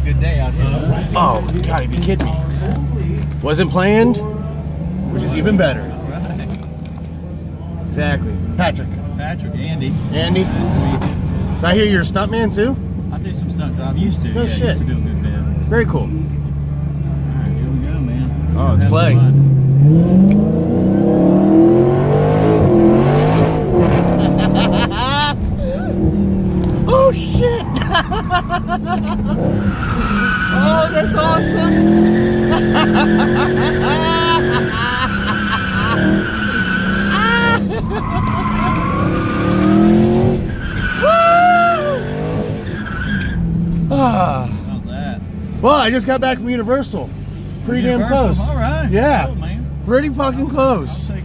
good day out here. Oh, you gotta be kidding me. Wasn't planned, which is even better. Right. Exactly. Patrick. Patrick, Andy. Andy. Nice to meet you. Did I hear you're a stuntman too? I do some stunt. I'm used to. No yeah, shit. Used to do a good bit. Very cool. All right, here we go, man. Oh, it's Have play. fun. Oh shit! Oh, that's awesome! How's that? Well, I just got back from Universal. Pretty damn Universal, close. All right. Yeah. Cool, man. Pretty fucking close. I'll take